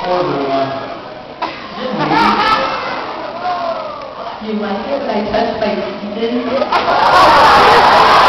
You like it when I touch my teeth?